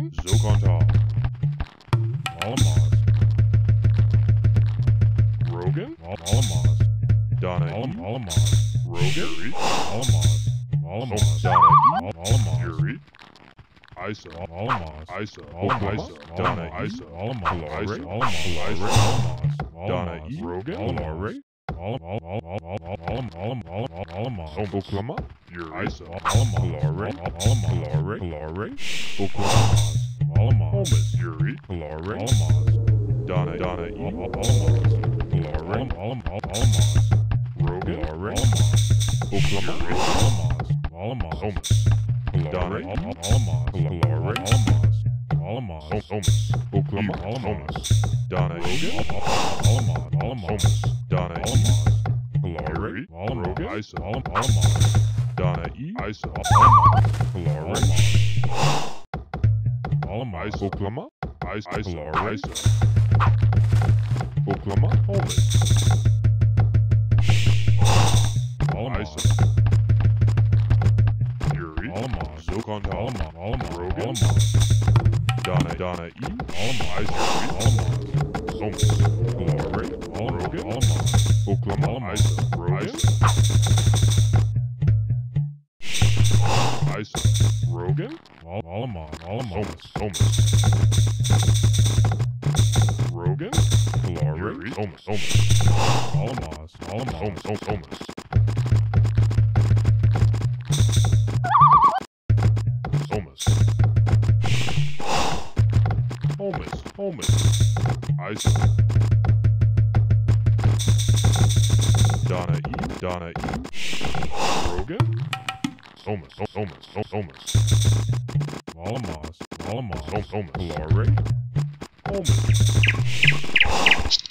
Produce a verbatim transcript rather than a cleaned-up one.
Rogan, Zokontal, Alamos, Rogan, Alamos, Donna, Alamos, Rogan, Alamos, Alamos, Donna, Alamos, Yuri, Isa, Alamos, Isa, Alamos, Donna, Isa, Alamos, Isa, Alamos, Alamos, Donna, Rogan, Alare, Alamos, Oklahoma, Yuri, Isa, Alamos, Alare, Alare, Alare, Oklahoma, Alamos, Yuri, Alare, Alamos, Donna, Donna, Alamos, Alare, Alamos, Rogan, Alare, Oklahoma, Alamos, Alamos, Donna, Alamos, Alare, Alamos, Alamos, Oklahoma, Alamos, Donna, Rogan, Alamos, Alamos, Donna, Alamos, Alare, Rogan, Isa, Alamos, Donna, Isa, Alamos, Alare, Alamos, Oklahoma, Isa, Alare, Isa, Oklahoma, Alamos, Alamos, Yuri, Alamos, Zokontal, Alamos, Rogan, Donna, Donna, E, Alamos, Yuri, Alamos, Alare, Rogan, Alamos, Oklahoma, Isa, Rogan, Isa, Rogan, Alamos, Alamos, Alamos, Rogan, Alare, Alamos, Alamos, Alamos, Alamos, Alamos, Almas, Almas, Isa, Donna, E, Donna, E, Rogan, Almas, Almas, Almas, Alamos, Alamos, Almas, Alare, Almas.